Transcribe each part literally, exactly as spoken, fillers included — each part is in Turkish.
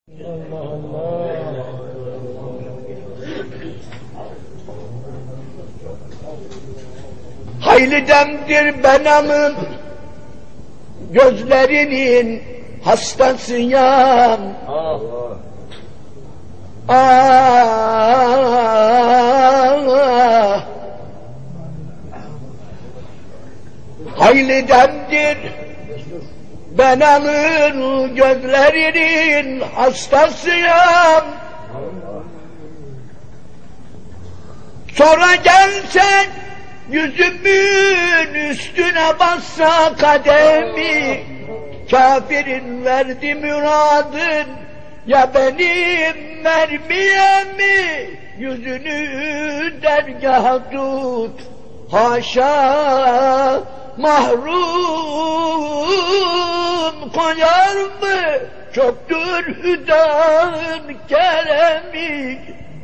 Allah Allah. Hayli demdir benamın gözlerinin hastasıyam. Allah. Ah, hayli demdir benamın gözlerinin hastasıyam. Sonra gelsen yüzümün üstüne bassa kademi, kafirin verdi muradın, ya benim mermiyemi yüzünü dergaha tut. Haşa mahrum koyar mı çoktur hüdan keremi.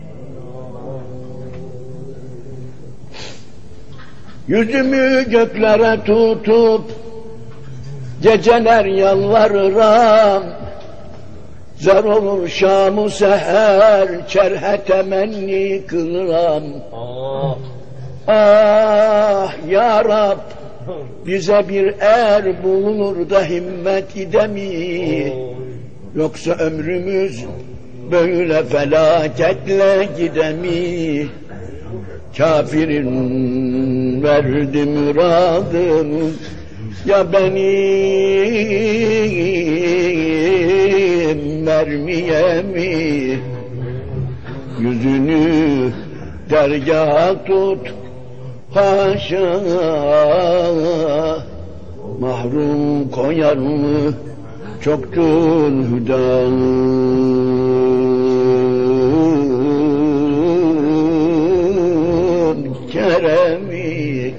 Yüzümü göklere tutup geceler yalvarırım, zar olur şam-ı seher çerhe temenni kılırım. Allah. Ah ya Rab, bize bir er bulunur da himmet idemi, yoksa ömrümüz böyle felaketle gidemi. Kafirin verdi muradımı, ya benim mermiyemi yüzünü dergaha tut. Haşa mahrum koyar mı çoktur hüdan keremi.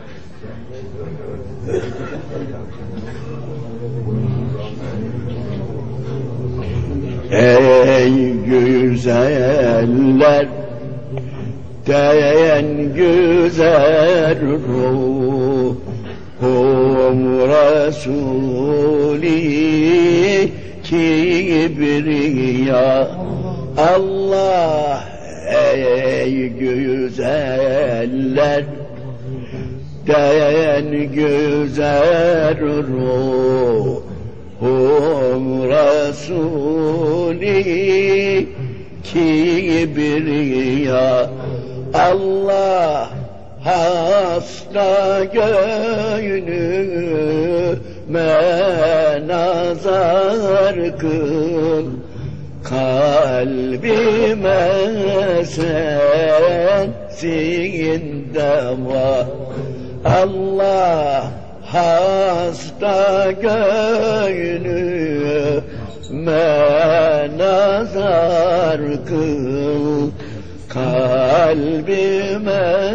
Ey güzeller den güzel ruhum Resulü kibriya. Allah, ey güzeller den güzel ruhum Resulü kibriya. Allah, hasta gönlüme nazar kıl, kalbime sensin deva. Allah, hasta gönlüme nazar kıl, kalbime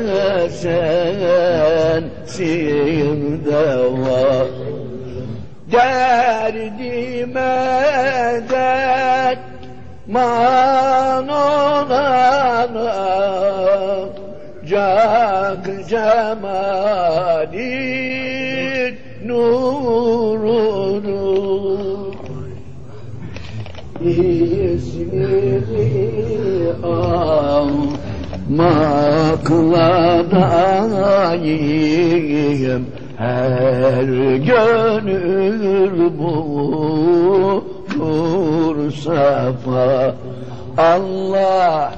sensin deva. Derdime derman olanım, cak cemalin nurunu, İsmini almakla daim her gönül bulur safa. Allah,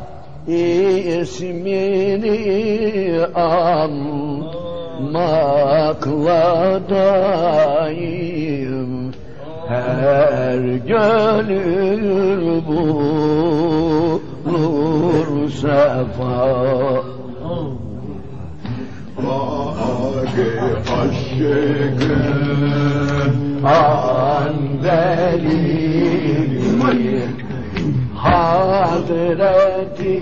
ismini almakla daim her gönül bulur sefa. Aşkın an deliyim, Hazreti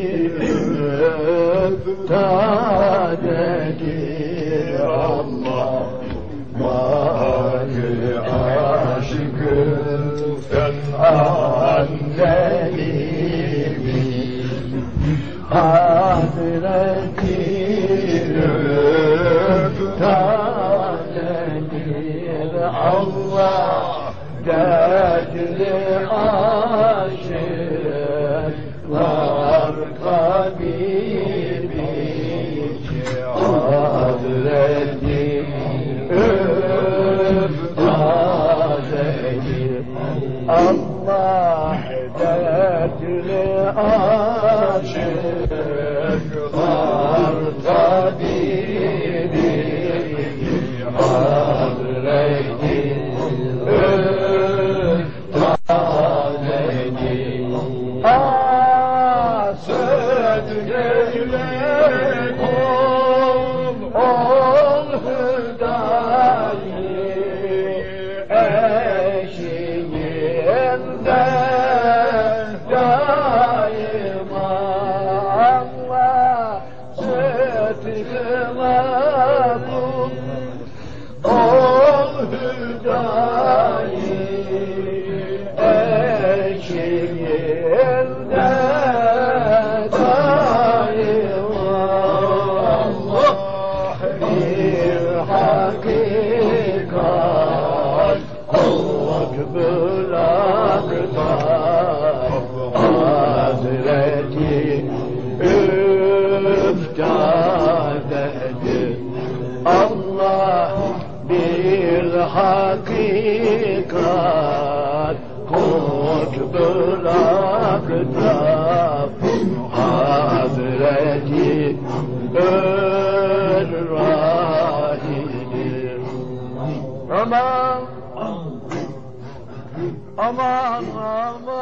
Öktadedir. Allah, mâli aşkın an deliyim, Hazreti Öktadedir. 'Dır Allah, dertli Allah dertli aşıklar tabibi Hazreti Öftadeni Ased geylekum ol hüdayi eşiğinde daima Allah sıdkılakum ol hüdayi eşiğinde daima Allah bir hakikat kulluk bıraktar Hazreti Üftade'dir Allah bir hakikat kulluk bıraktar Hazreti Ör-Rahidir Aman Aman aman